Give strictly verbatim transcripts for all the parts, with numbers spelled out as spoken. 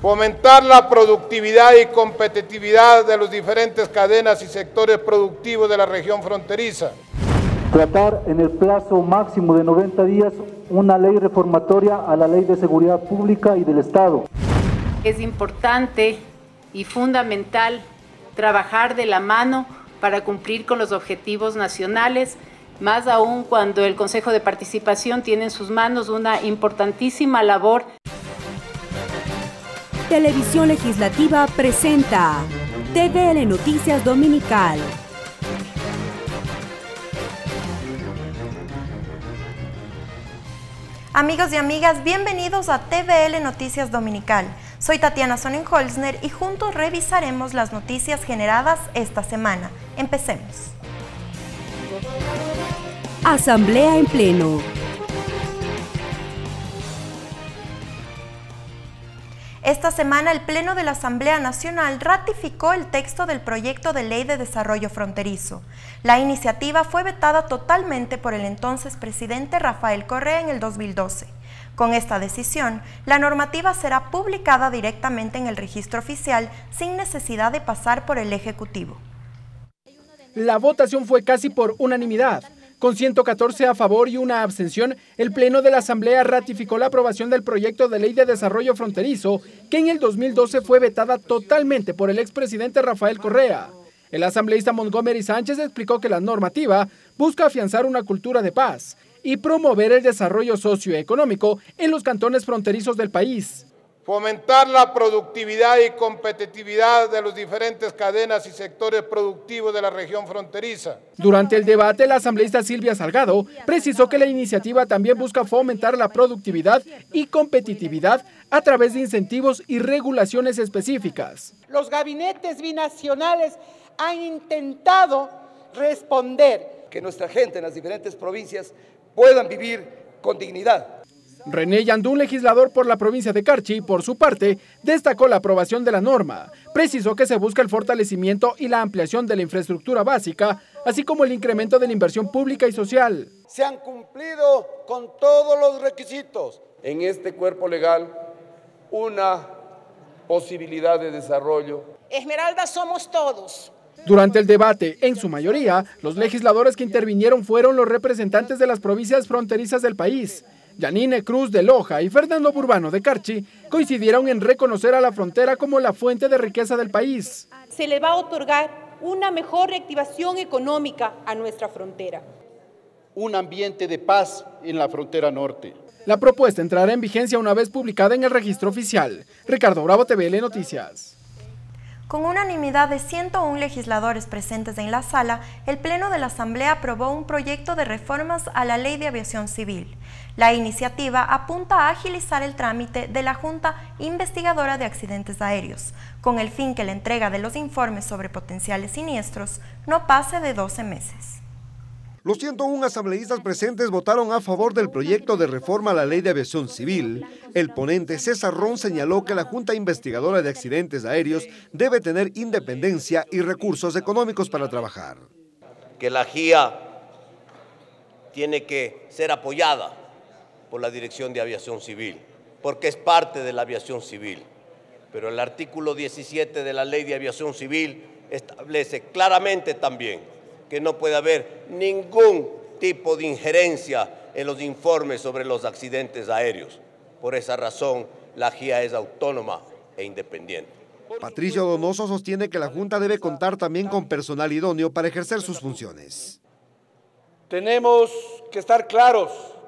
Fomentar la productividad y competitividad de las diferentes cadenas y sectores productivos de la región fronteriza. Tratar en el plazo máximo de noventa días una ley reformatoria a la Ley de Seguridad Pública y del Estado. Es importante y fundamental trabajar de la mano para cumplir con los objetivos nacionales, más aún cuando el Consejo de Participación tiene en sus manos una importantísima labor. Televisión Legislativa presenta T V L Noticias Dominical. Amigos y amigas, bienvenidos a T V L Noticias Dominical. Soy Tatiana Sonnenholzner y juntos revisaremos las noticias generadas esta semana. Empecemos. Asamblea en pleno. Esta semana el Pleno de la Asamblea Nacional ratificó el texto del proyecto de Ley de Desarrollo Fronterizo. La iniciativa fue vetada totalmente por el entonces presidente Rafael Correa en el dos mil doce. Con esta decisión, la normativa será publicada directamente en el registro oficial sin necesidad de pasar por el Ejecutivo. La votación fue casi por unanimidad. Con ciento catorce a favor y una abstención, el Pleno de la Asamblea ratificó la aprobación del proyecto de Ley de Desarrollo Fronterizo, que en el dos mil doce fue vetada totalmente por el expresidente Rafael Correa. El asambleísta Montgomery Sánchez explicó que la normativa busca afianzar una cultura de paz y promover el desarrollo socioeconómico en los cantones fronterizos del país. Fomentar la productividad y competitividad de las diferentes cadenas y sectores productivos de la región fronteriza. Durante el debate, la asambleísta Silvia Salgado precisó que la iniciativa también busca fomentar la productividad y competitividad a través de incentivos y regulaciones específicas. Los gabinetes binacionales han intentado responder que nuestra gente en las diferentes provincias puedan vivir con dignidad. René Yandún, legislador por la provincia de Carchi, por su parte, destacó la aprobación de la norma. Precisó que se busca el fortalecimiento y la ampliación de la infraestructura básica, así como el incremento de la inversión pública y social. Se han cumplido con todos los requisitos. En este cuerpo legal, una posibilidad de desarrollo. Esmeralda somos todos. Durante el debate, en su mayoría, los legisladores que intervinieron fueron los representantes de las provincias fronterizas del país. Yanine Cruz de Loja y Fernando Burbano de Carchi coincidieron en reconocer a la frontera como la fuente de riqueza del país. Se le va a otorgar una mejor reactivación económica a nuestra frontera. Un ambiente de paz en la frontera norte. La propuesta entrará en vigencia una vez publicada en el registro oficial. Ricardo Bravo, T V L Noticias. Con unanimidad de ciento uno legisladores presentes en la sala, el Pleno de la Asamblea aprobó un proyecto de reformas a la Ley de Aviación Civil. La iniciativa apunta a agilizar el trámite de la Junta Investigadora de Accidentes Aéreos, con el fin que la entrega de los informes sobre potenciales siniestros no pase de doce meses. Los ciento uno asambleístas presentes votaron a favor del proyecto de reforma a la Ley de Aviación Civil. El ponente César Ron señaló que la Junta Investigadora de Accidentes Aéreos debe tener independencia y recursos económicos para trabajar. Que la G I A tiene que ser apoyada por la Dirección de Aviación Civil, porque es parte de la aviación civil. Pero el artículo diecisiete de la Ley de Aviación Civil establece claramente también que no puede haber ningún tipo de injerencia en los informes sobre los accidentes aéreos. Por esa razón, la G I A es autónoma e independiente. Patricio Donoso sostiene que la Junta debe contar también con personal idóneo para ejercer sus funciones. Tenemos que estar claros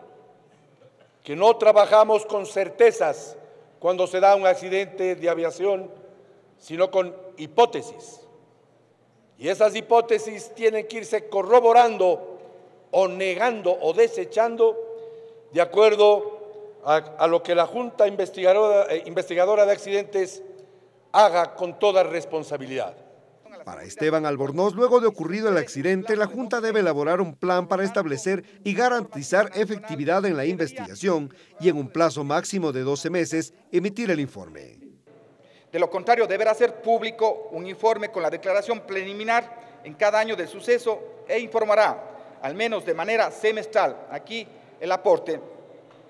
que no trabajamos con certezas cuando se da un accidente de aviación, sino con hipótesis. Y esas hipótesis tienen que irse corroborando o negando o desechando de acuerdo a, a lo que la Junta Investigadora, eh, Investigadora de Accidentes haga con toda responsabilidad. Para Esteban Albornoz, luego de ocurrido el accidente, la Junta debe elaborar un plan para establecer y garantizar efectividad en la investigación y en un plazo máximo de doce meses emitir el informe. De lo contrario, deberá ser público un informe con la declaración preliminar en cada año del suceso e informará, al menos de manera semestral, aquí el aporte,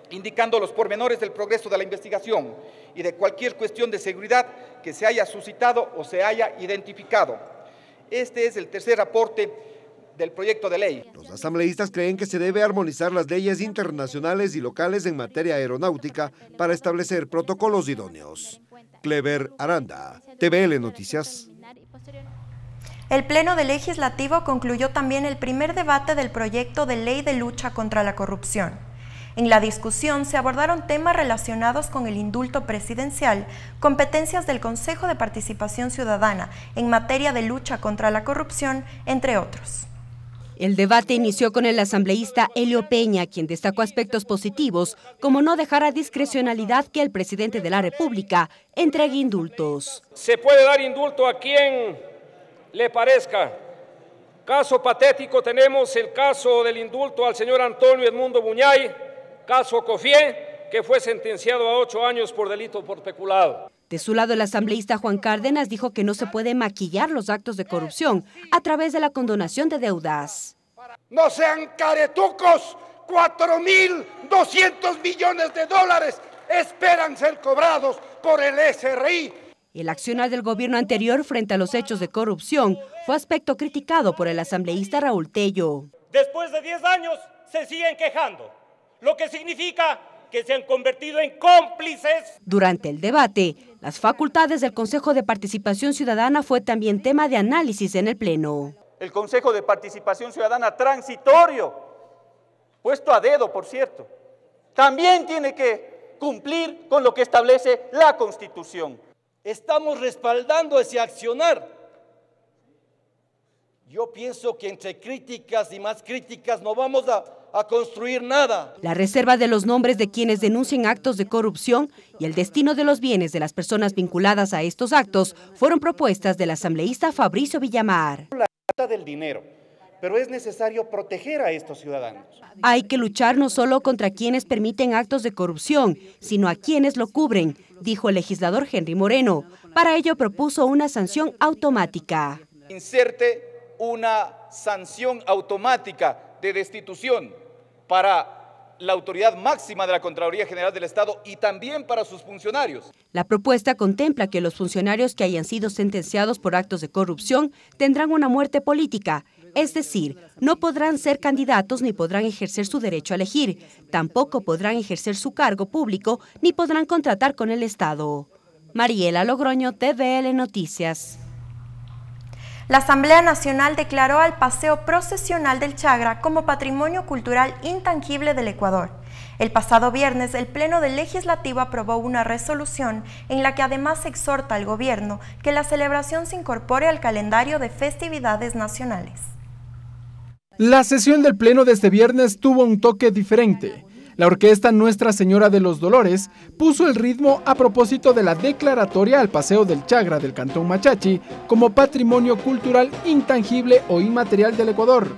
indicando los pormenores del progreso de la investigación y de cualquier cuestión de seguridad que se haya suscitado o se haya identificado. Este es el tercer aporte del proyecto de ley. Los asambleístas creen que se debe armonizar las leyes internacionales y locales en materia aeronáutica para establecer protocolos idóneos. Clever Aranda, T V L Noticias. El Pleno del Legislativo concluyó también el primer debate del proyecto de ley de lucha contra la corrupción. En la discusión se abordaron temas relacionados con el indulto presidencial, competencias del Consejo de Participación Ciudadana en materia de lucha contra la corrupción, entre otros. El debate inició con el asambleísta Helio Peña, quien destacó aspectos positivos, como no dejar a discrecionalidad que el presidente de la República entregue indultos. Se puede dar indulto a quien le parezca. Caso patético tenemos el caso del indulto al señor Antonio Edmundo Buñay, caso Cofié, que fue sentenciado a ocho años por delito por peculado. De su lado, el asambleísta Juan Cárdenas dijo que no se puede maquillar los actos de corrupción a través de la condonación de deudas. No sean caretucos, cuatro mil doscientos millones de dólares esperan ser cobrados por el S R I. El accionar del gobierno anterior frente a los hechos de corrupción fue aspecto criticado por el asambleísta Raúl Tello. Después de diez años se siguen quejando, lo que significa que se han convertido en cómplices. Durante el debate, las facultades del Consejo de Participación Ciudadana fue también tema de análisis en el Pleno. El Consejo de Participación Ciudadana transitorio, puesto a dedo, por cierto, también tiene que cumplir con lo que establece la Constitución. Estamos respaldando ese accionar. Yo pienso que entre críticas y más críticas no vamos a, a construir nada. La reserva de los nombres de quienes denuncien actos de corrupción y el destino de los bienes de las personas vinculadas a estos actos fueron propuestas del asambleísta Fabricio Villamar. La trata del dinero, pero es necesario proteger a estos ciudadanos. Hay que luchar no solo contra quienes permiten actos de corrupción, sino a quienes lo cubren, dijo el legislador Henry Moreno. Para ello propuso una sanción automática. Inserte una sanción automática de destitución para la autoridad máxima de la Contraloría General del Estado y también para sus funcionarios. La propuesta contempla que los funcionarios que hayan sido sentenciados por actos de corrupción tendrán una muerte política, es decir, no podrán ser candidatos ni podrán ejercer su derecho a elegir, tampoco podrán ejercer su cargo público ni podrán contratar con el Estado. Mariela Logroño, T V L Noticias. La Asamblea Nacional declaró al Paseo Procesional del Chagra como Patrimonio Cultural Intangible del Ecuador. El pasado viernes, el Pleno del Legislativo aprobó una resolución en la que además exhorta al gobierno que la celebración se incorpore al calendario de festividades nacionales. La sesión del Pleno de este viernes tuvo un toque diferente. La orquesta Nuestra Señora de los Dolores puso el ritmo a propósito de la declaratoria al Paseo del Chagra del Cantón Machachi como Patrimonio Cultural Intangible o Inmaterial del Ecuador.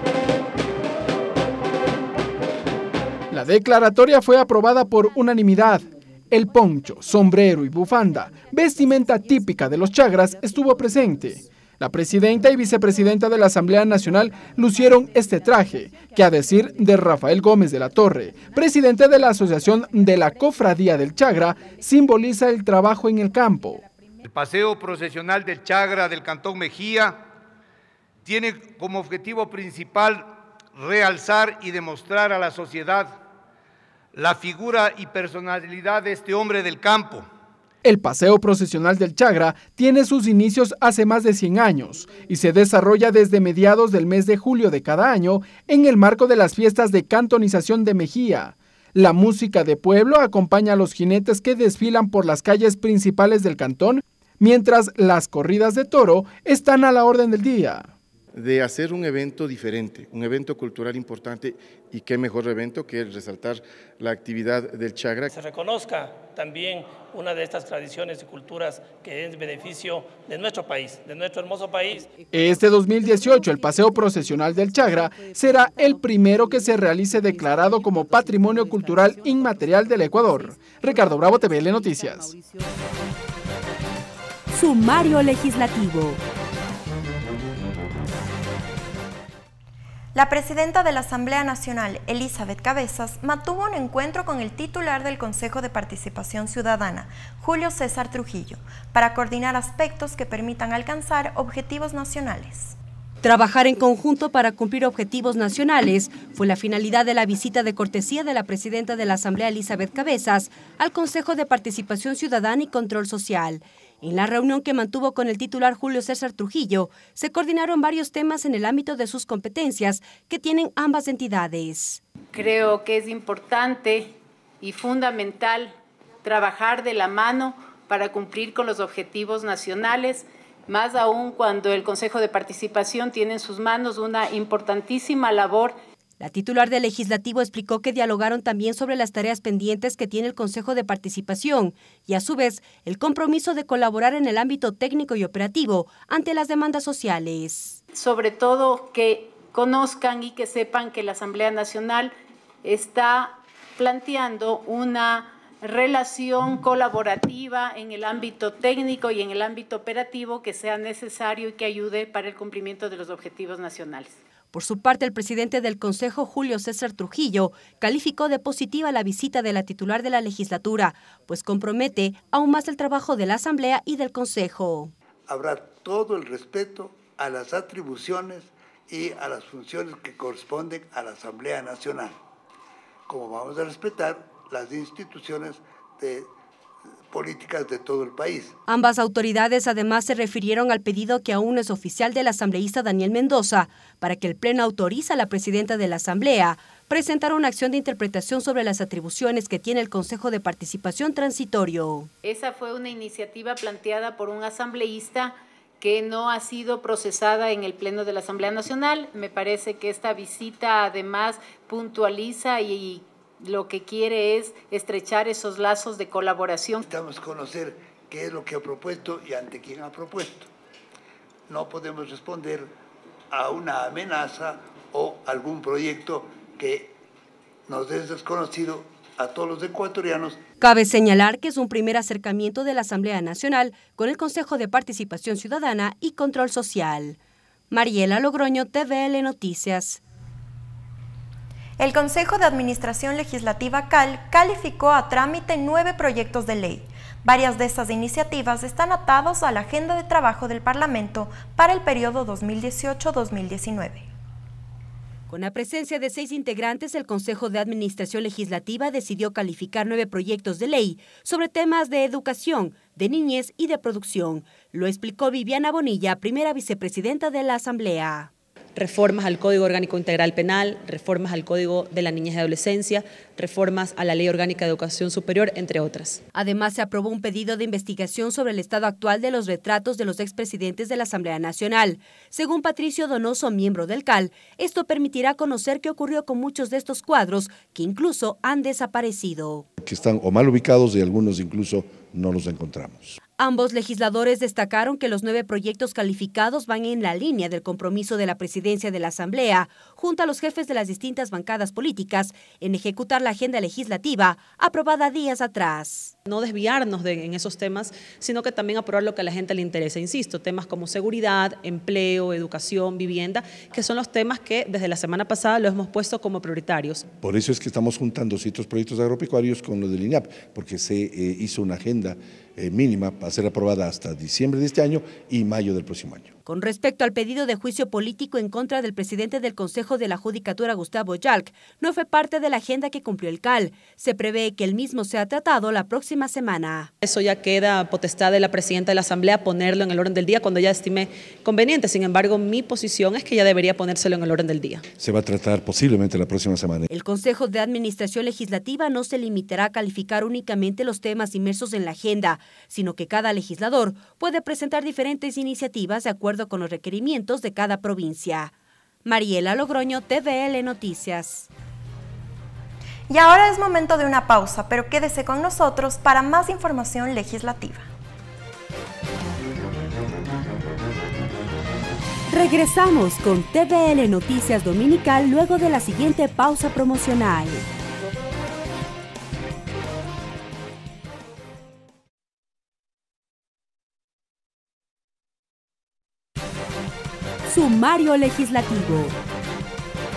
La declaratoria fue aprobada por unanimidad. El poncho, sombrero y bufanda, vestimenta típica de los chagras, estuvo presente. La presidenta y vicepresidenta de la Asamblea Nacional lucieron este traje, que a decir de Rafael Gómez de la Torre, presidente de la Asociación de la Cofradía del Chagra, simboliza el trabajo en el campo. El Paseo Procesional del Chagra del Cantón Mejía tiene como objetivo principal realzar y demostrar a la sociedad la figura y personalidad de este hombre del campo. El Paseo Procesional del Chagra tiene sus inicios hace más de cien años y se desarrolla desde mediados del mes de julio de cada año en el marco de las fiestas de cantonización de Mejía. La música de pueblo acompaña a los jinetes que desfilan por las calles principales del cantón, mientras las corridas de toro están a la orden del día. De hacer un evento diferente, un evento cultural importante, y qué mejor evento que resaltar la actividad del Chagra. Se reconozca también una de estas tradiciones y culturas que es beneficio de nuestro país, de nuestro hermoso país. Este dos mil dieciocho el Paseo Procesional del Chagra será el primero que se realice declarado como Patrimonio Cultural Inmaterial del Ecuador. Ricardo Bravo, T V L Noticias. Sumario Legislativo. La presidenta de la Asamblea Nacional, Elizabeth Cabezas, mantuvo un encuentro con el titular del Consejo de Participación Ciudadana, Julio César Trujillo, para coordinar aspectos que permitan alcanzar objetivos nacionales. Trabajar en conjunto para cumplir objetivos nacionales fue la finalidad de la visita de cortesía de la presidenta de la Asamblea, Elizabeth Cabezas, al Consejo de Participación Ciudadana y Control Social. En la reunión que mantuvo con el titular Julio César Trujillo, se coordinaron varios temas en el ámbito de sus competencias que tienen ambas entidades. Creo que es importante y fundamental trabajar de la mano para cumplir con los objetivos nacionales, más aún cuando el Consejo de Participación tiene en sus manos una importantísima labor. La titular del Legislativo explicó que dialogaron también sobre las tareas pendientes que tiene el Consejo de Participación y, a su vez, el compromiso de colaborar en el ámbito técnico y operativo ante las demandas sociales. Sobre todo que conozcan y que sepan que la Asamblea Nacional está planteando una relación colaborativa en el ámbito técnico y en el ámbito operativo que sea necesario y que ayude para el cumplimiento de los objetivos nacionales. Por su parte, el presidente del Consejo, Julio César Trujillo, calificó de positiva la visita de la titular de la legislatura, pues compromete aún más el trabajo de la Asamblea y del Consejo. Habrá todo el respeto a las atribuciones y a las funciones que corresponden a la Asamblea Nacional, como vamos a respetar las instituciones de políticas de todo el país. Ambas autoridades además se refirieron al pedido que aún no es oficial del asambleísta Daniel Mendoza para que el Pleno autorice a la presidenta de la Asamblea presentar una acción de interpretación sobre las atribuciones que tiene el Consejo de Participación Transitorio. Esa fue una iniciativa planteada por un asambleísta que no ha sido procesada en el Pleno de la Asamblea Nacional. Me parece que esta visita además puntualiza y lo que quiere es estrechar esos lazos de colaboración. Necesitamos conocer qué es lo que ha propuesto y ante quién ha propuesto. No podemos responder a una amenaza o algún proyecto que nos es desconocido a todos los ecuatorianos. Cabe señalar que es un primer acercamiento de la Asamblea Nacional con el Consejo de Participación Ciudadana y Control Social. Mariela Logroño, T V L Noticias. El Consejo de Administración Legislativa C A L calificó a trámite nueve proyectos de ley. Varias de estas iniciativas están atados a la agenda de trabajo del Parlamento para el periodo dos mil dieciocho a dos mil diecinueve. Con la presencia de seis integrantes, el Consejo de Administración Legislativa decidió calificar nueve proyectos de ley sobre temas de educación, de niñez y de producción. Lo explicó Viviana Bonilla, primera vicepresidenta de la Asamblea. Reformas al Código Orgánico Integral Penal, reformas al Código de la Niñez y Adolescencia, reformas a la Ley Orgánica de Educación Superior, entre otras. Además, se aprobó un pedido de investigación sobre el estado actual de los retratos de los expresidentes de la Asamblea Nacional. Según Patricio Donoso, miembro del C A L, esto permitirá conocer qué ocurrió con muchos de estos cuadros que incluso han desaparecido. Que están o mal ubicados y algunos incluso no los encontramos. Ambos legisladores destacaron que los nueve proyectos calificados van en la línea del compromiso de la presidencia de la Asamblea, junto a los jefes de las distintas bancadas políticas, en ejecutar la agenda legislativa aprobada días atrás. No desviarnos de, en esos temas, sino que también aprobar lo que a la gente le interesa. Insisto, temas como seguridad, empleo, educación, vivienda, que son los temas que desde la semana pasada los hemos puesto como prioritarios. Por eso es que estamos juntando ciertos proyectos agropecuarios con los del I N A P, porque se eh, hizo una agenda Eh, mínima para ser aprobada hasta diciembre de este año y mayo del próximo año. Con respecto al pedido de juicio político en contra del presidente del Consejo de la Judicatura, Gustavo Yalc, no fue parte de la agenda que cumplió el C A L. Se prevé que el mismo sea tratado la próxima semana. Eso ya queda potestad de la presidenta de la Asamblea ponerlo en el orden del día cuando ya estime conveniente. Sin embargo, mi posición es que ya debería ponérselo en el orden del día. Se va a tratar posiblemente la próxima semana. El Consejo de Administración Legislativa no se limitará a calificar únicamente los temas inmersos en la agenda, sino que cada legislador puede presentar diferentes iniciativas de acuerdo con los requerimientos de cada provincia. Mariela Logroño, T V L Noticias. Y ahora es momento de una pausa, pero quédese con nosotros para más información legislativa. Regresamos con T V L Noticias Dominical luego de la siguiente pausa promocional. Sumario legislativo.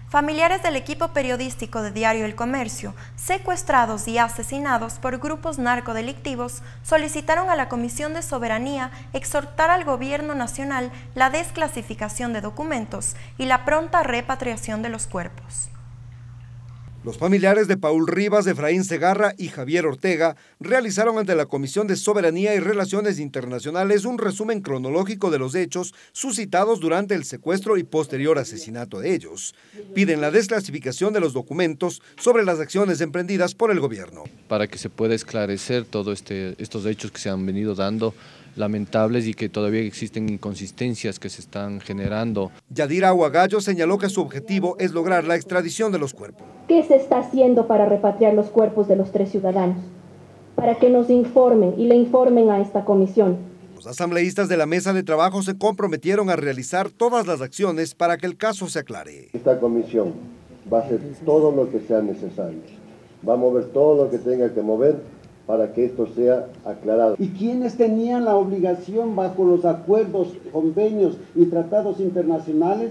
Familiares del equipo periodístico de Diario El Comercio, secuestrados y asesinados por grupos narcodelictivos, solicitaron a la Comisión de Soberanía exhortar al Gobierno Nacional la desclasificación de documentos y la pronta repatriación de los cuerpos. Los familiares de Paul Rivas, Efraín Segarra y Javier Ortega realizaron ante la Comisión de Soberanía y Relaciones Internacionales un resumen cronológico de los hechos suscitados durante el secuestro y posterior asesinato de ellos. Piden la desclasificación de los documentos sobre las acciones emprendidas por el gobierno. Para que se pueda esclarecer todos este, estos hechos que se han venido dando, lamentables, y que todavía existen inconsistencias que se están generando. Yadira Aguagallo señaló que su objetivo es lograr la extradición de los cuerpos. ¿Qué se está haciendo para repatriar los cuerpos de los tres ciudadanos? Para que nos informen y le informen a esta comisión. Los asambleístas de la mesa de trabajo se comprometieron a realizar todas las acciones para que el caso se aclare. Esta comisión va a hacer todo lo que sea necesario. Va a mover todo lo que tenga que mover para que esto sea aclarado. ¿Y quiénes tenían la obligación bajo los acuerdos, convenios y tratados internacionales?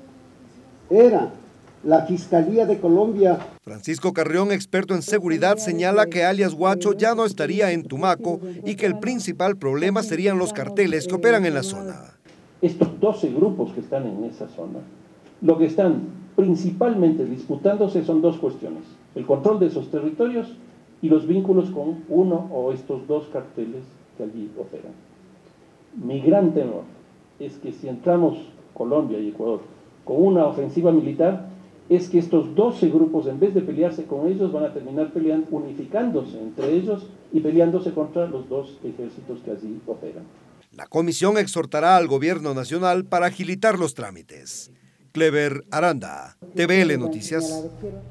Era la Fiscalía de Colombia. Francisco Carrión, experto en seguridad, señala que alias Guacho ya no estaría en Tumaco y que el principal problema serían los carteles que operan en la zona. Estos doce grupos que están en esa zona, lo que están principalmente disputándose son dos cuestiones: el control de esos territorios y los vínculos con uno o estos dos carteles que allí operan. Mi gran temor es que si entramos Colombia y Ecuador con una ofensiva militar, es que estos doce grupos, en vez de pelearse con ellos, van a terminar peleando, unificándose entre ellos y peleándose contra los dos ejércitos que allí operan. La comisión exhortará al gobierno nacional para agilitar los trámites. Clever Aranda, T V L Noticias.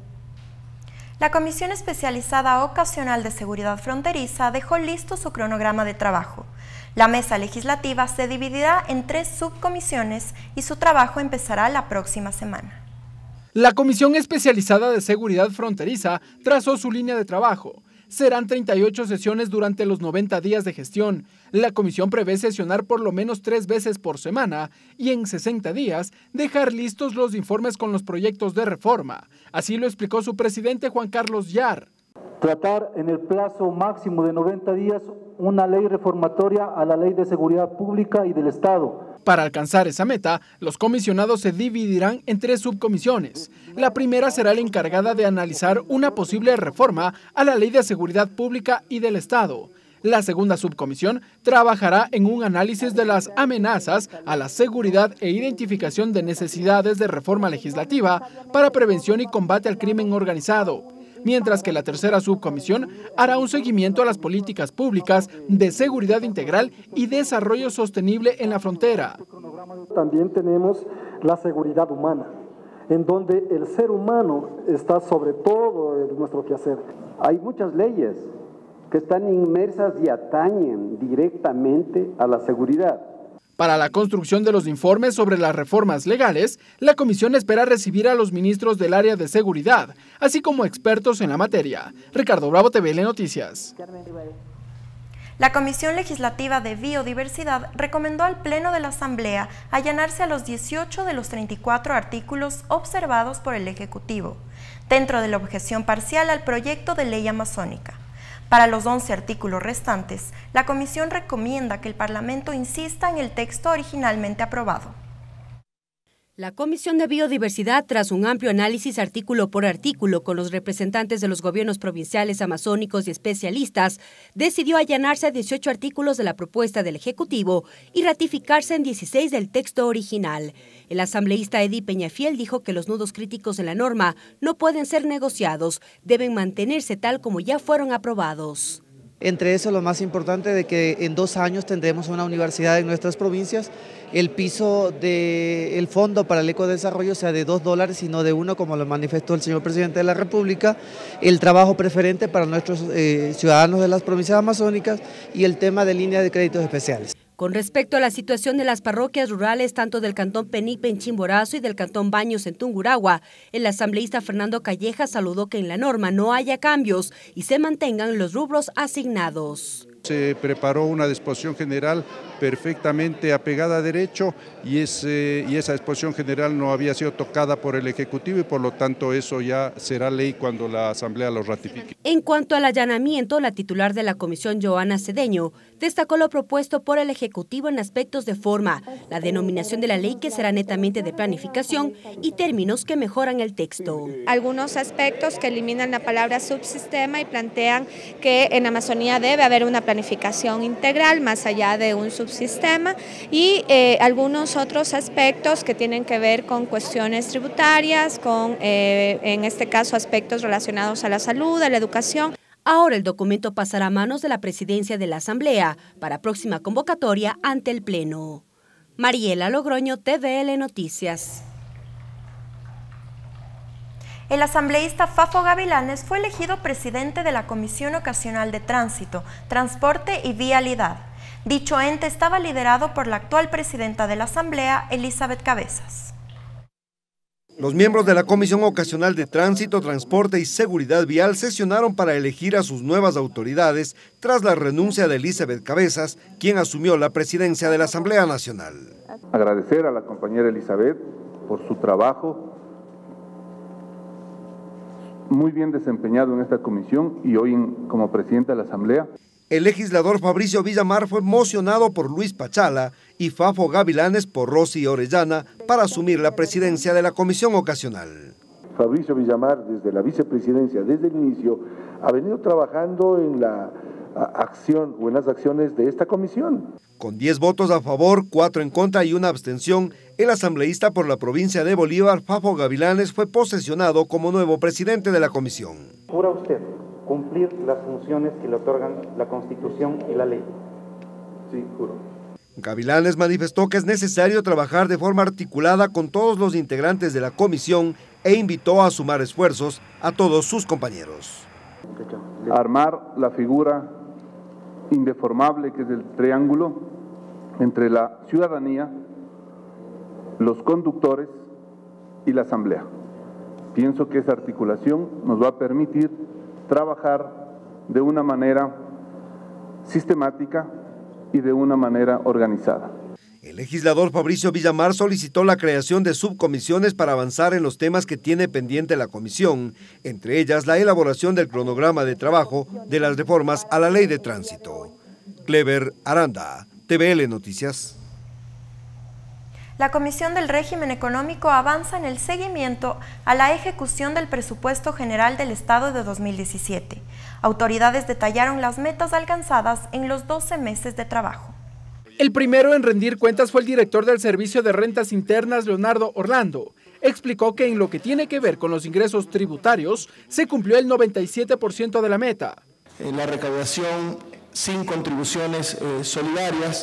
La Comisión Especializada Ocasional de Seguridad Fronteriza dejó listo su cronograma de trabajo. La mesa legislativa se dividirá en tres subcomisiones y su trabajo empezará la próxima semana. La Comisión Especializada de Seguridad Fronteriza trazó su línea de trabajo. Serán treinta y ocho sesiones durante los noventa días de gestión. La comisión prevé sesionar por lo menos tres veces por semana y en sesenta días dejar listos los informes con los proyectos de reforma. Así lo explicó su presidente Juan Carlos Yar. Tratar en el plazo máximo de noventa días una ley reformatoria a la Ley de Seguridad Pública y del Estado. Para alcanzar esa meta, los comisionados se dividirán en tres subcomisiones. La primera será la encargada de analizar una posible reforma a la Ley de Seguridad Pública y del Estado. La segunda subcomisión trabajará en un análisis de las amenazas a la seguridad e identificación de necesidades de reforma legislativa para prevención y combate al crimen organizado, mientras que la tercera subcomisión hará un seguimiento a las políticas públicas de seguridad integral y desarrollo sostenible en la frontera. También tenemos la seguridad humana, en donde el ser humano está sobre todo nuestro quehacer. Hay muchas leyes que están inmersas y atañen directamente a la seguridad. Para la construcción de los informes sobre las reformas legales, la comisión espera recibir a los ministros del área de seguridad, así como expertos en la materia. Ricardo Bravo, T V L Noticias. La Comisión Legislativa de Biodiversidad recomendó al Pleno de la Asamblea allanarse a los dieciocho de los treinta y cuatro artículos observados por el Ejecutivo, dentro de la objeción parcial al proyecto de ley amazónica. Para los once artículos restantes, la Comisión recomienda que el Parlamento insista en el texto originalmente aprobado. La Comisión de Biodiversidad, tras un amplio análisis artículo por artículo con los representantes de los gobiernos provinciales, amazónicos y especialistas, decidió allanarse a dieciocho artículos de la propuesta del Ejecutivo y ratificarse en dieciséis del texto original. El asambleísta Eddie Peñafiel dijo que los nudos críticos en la norma no pueden ser negociados, deben mantenerse tal como ya fueron aprobados. Entre eso, lo más importante de que en dos años tendremos una universidad en nuestras provincias. El piso del fondo para el ecodesarrollo sea de dos dólares y no de uno, como lo manifestó el señor presidente de la República. El trabajo preferente para nuestros eh, ciudadanos de las provincias amazónicas y el tema de línea de créditos especiales. Con respecto a la situación de las parroquias rurales, tanto del cantón Penipe en Chimborazo y del cantón Baños en Tungurahua, el asambleísta Fernando Calleja saludó que en la norma no haya cambios y se mantengan los rubros asignados. Se preparó una disposición general perfectamente apegada a derecho y, ese, y esa disposición general no había sido tocada por el Ejecutivo y por lo tanto eso ya será ley cuando la Asamblea lo ratifique. En cuanto al allanamiento, la titular de la comisión, Joana Cedeño, destacó lo propuesto por el Ejecutivo en aspectos de forma, la denominación de la ley que será netamente de planificación y términos que mejoran el texto. Algunos aspectos que eliminan la palabra subsistema y plantean que en Amazonía debe haber una planificación integral más allá de un subsistema y eh, algunos otros aspectos que tienen que ver con cuestiones tributarias, con eh, en este caso aspectos relacionados a la salud, a la educación. Ahora el documento pasará a manos de la presidencia de la Asamblea para próxima convocatoria ante el Pleno. Mariela Logroño, T V L Noticias. El asambleísta Fafo Gavilanes fue elegido presidente de la Comisión Ocasional de Tránsito, Transporte y Vialidad. Dicho ente estaba liderado por la actual presidenta de la Asamblea, Elizabeth Cabezas. Los miembros de la Comisión Ocasional de Tránsito, Transporte y Seguridad Vial sesionaron para elegir a sus nuevas autoridades tras la renuncia de Elizabeth Cabezas, quien asumió la presidencia de la Asamblea Nacional. Agradecer a la compañera Elizabeth por su trabajo muy bien desempeñado en esta comisión y hoy en, como presidenta de la Asamblea. El legislador Fabricio Villamar fue mocionado por Luis Pachala y Fafo Gavilanes por Rosy Orellana para asumir la presidencia de la Comisión Ocasional. Fabricio Villamar, desde la vicepresidencia, desde el inicio, ha venido trabajando en la acción o en las acciones de esta comisión. Con diez votos a favor, cuatro en contra y una abstención, el asambleísta por la provincia de Bolívar, Fafo Gavilanes, fue posesionado como nuevo presidente de la comisión. ¿Jura usted cumplir las funciones que le otorgan la Constitución y la ley? Sí, juro. Gavilanes manifestó que es necesario trabajar de forma articulada con todos los integrantes de la comisión e invitó a sumar esfuerzos a todos sus compañeros. Armar la figura indeformable que es el triángulo entre la ciudadanía, los conductores y la asamblea. Pienso que esa articulación nos va a permitir trabajar de una manera sistemática y de una manera organizada. El legislador Fabricio Villamar solicitó la creación de subcomisiones para avanzar en los temas que tiene pendiente la comisión, entre ellas la elaboración del cronograma de trabajo de las reformas a la ley de tránsito. Clever Aranda, T V L Noticias. La Comisión del Régimen Económico avanza en el seguimiento a la ejecución del Presupuesto General del Estado de dos mil diecisiete. Autoridades detallaron las metas alcanzadas en los doce meses de trabajo. El primero en rendir cuentas fue el director del Servicio de Rentas Internas, Leonardo Orlando. Explicó que en lo que tiene que ver con los ingresos tributarios, se cumplió el noventa y siete por ciento de la meta. La recaudación sin contribuciones eh, solidarias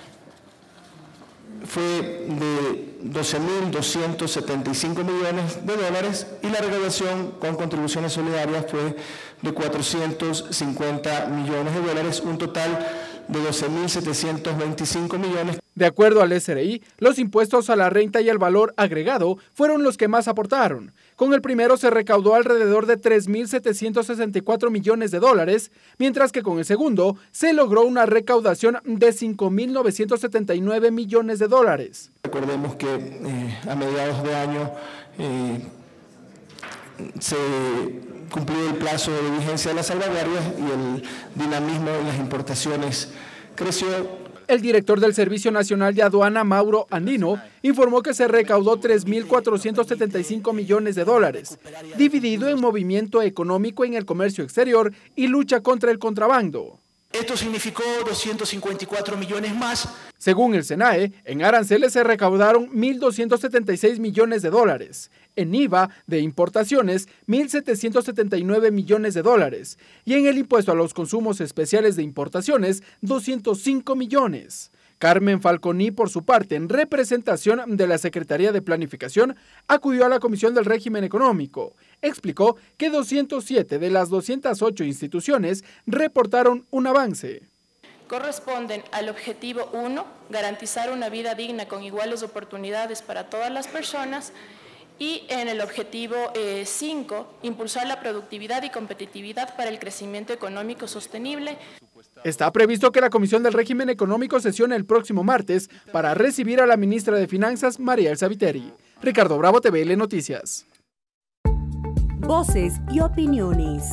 fue de doce mil doscientos setenta y cinco millones de dólares y la recaudación con contribuciones solidarias fue de cuatrocientos cincuenta millones de dólares, un total de doce mil setecientos veinticinco millones. De acuerdo al S R I, los impuestos a la renta y al valor agregado fueron los que más aportaron. Con el primero se recaudó alrededor de tres mil setecientos sesenta y cuatro millones de dólares, mientras que con el segundo se logró una recaudación de cinco mil novecientos setenta y nueve millones de dólares. Recordemos que eh, a mediados de año eh, se cumplió el plazo de vigencia de las salvaguardias y el dinamismo en las importaciones creció. El director del Servicio Nacional de Aduana, Mauro Andino, informó que se recaudó tres mil cuatrocientos setenta y cinco millones de dólares, dividido en movimiento económico en el comercio exterior y lucha contra el contrabando. Esto significó doscientos cincuenta y cuatro millones más. Según el SENAE, en aranceles se recaudaron mil doscientos setenta y seis millones de dólares. En I V A de importaciones, mil setecientos setenta y nueve millones de dólares. Y en el impuesto a los consumos especiales de importaciones, doscientos cinco millones. Carmen Falconi, por su parte, en representación de la Secretaría de Planificación, acudió a la Comisión del Régimen Económico. Explicó que doscientas siete de las doscientas ocho instituciones reportaron un avance. Corresponden al objetivo uno, garantizar una vida digna con iguales oportunidades para todas las personas, y en el objetivo cinco, impulsar la productividad y competitividad para el crecimiento económico sostenible. Está previsto que la Comisión del Régimen Económico sesione el próximo martes para recibir a la ministra de Finanzas, María Elsa Viteri. Ricardo Bravo, T V L Noticias. Voces y opiniones.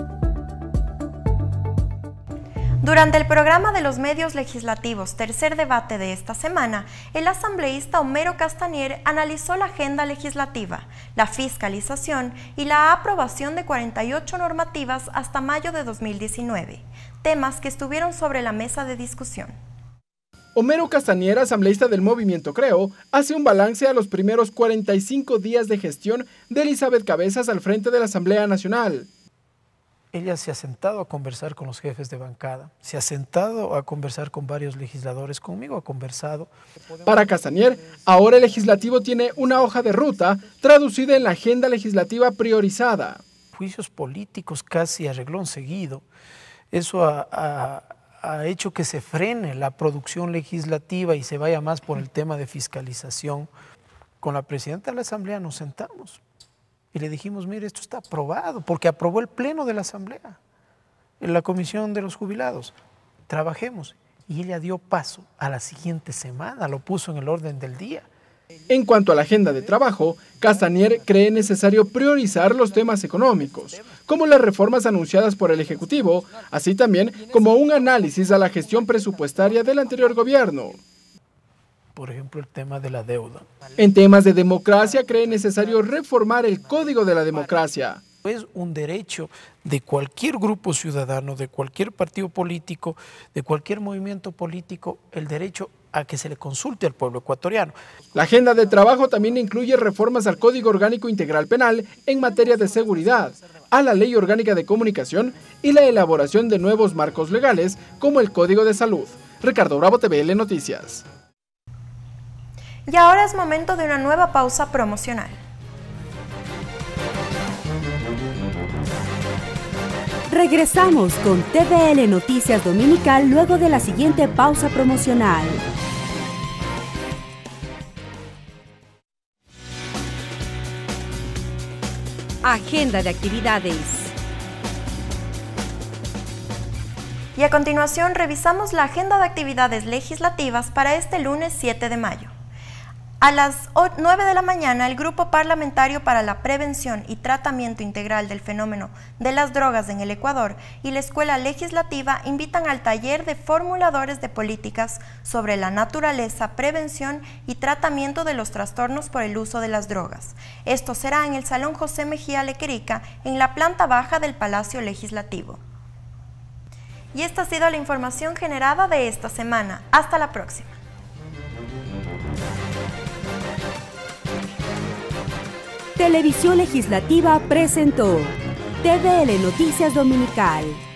Durante el programa de los medios legislativos Tercer Debate de esta semana, el asambleísta Homero Castañer analizó la agenda legislativa, la fiscalización y la aprobación de cuarenta y ocho normativas hasta mayo de dos mil diecinueve, temas que estuvieron sobre la mesa de discusión. Homero Castañer, asambleísta del Movimiento Creo, hace un balance a los primeros cuarenta y cinco días de gestión de Elizabeth Cabezas al frente de la Asamblea Nacional. Ella se ha sentado a conversar con los jefes de bancada, se ha sentado a conversar con varios legisladores, conmigo ha conversado. Para Castañer, ahora el legislativo tiene una hoja de ruta traducida en la agenda legislativa priorizada. Juicios políticos casi a reglón seguido, eso ha, ha, ha hecho que se frene la producción legislativa y se vaya más por el tema de fiscalización. Con la presidenta de la Asamblea nos sentamos y le dijimos, mire, esto está aprobado, porque aprobó el pleno de la Asamblea, en la Comisión de los Jubilados. Trabajemos. Y ella dio paso a la siguiente semana, lo puso en el orden del día. En cuanto a la agenda de trabajo, Castañer cree necesario priorizar los temas económicos, como las reformas anunciadas por el Ejecutivo, así también como un análisis a la gestión presupuestaria del anterior gobierno. Por ejemplo, el tema de la deuda. En temas de democracia, cree necesario reformar el Código de la Democracia. Es un derecho de cualquier grupo ciudadano, de cualquier partido político, de cualquier movimiento político, el derecho a que se le consulte al pueblo ecuatoriano. La agenda de trabajo también incluye reformas al Código Orgánico Integral Penal en materia de seguridad, a la Ley Orgánica de Comunicación y la elaboración de nuevos marcos legales como el Código de Salud. Ricardo Bravo, T V L Noticias. Y ahora es momento de una nueva pausa promocional. Regresamos con T V L Noticias Dominical luego de la siguiente pausa promocional. Agenda de actividades. Y a continuación revisamos la agenda de actividades legislativas para este lunes siete de mayo. A las nueve de la mañana, el Grupo Parlamentario para la Prevención y Tratamiento Integral del Fenómeno de las Drogas en el Ecuador y la Escuela Legislativa invitan al taller de formuladores de políticas sobre la naturaleza, prevención y tratamiento de los trastornos por el uso de las drogas. Esto será en el Salón José Mejía Lequerica, en la planta baja del Palacio Legislativo. Y esta ha sido la información generada de esta semana. Hasta la próxima. Televisión Legislativa presentó T V L Noticias Dominical.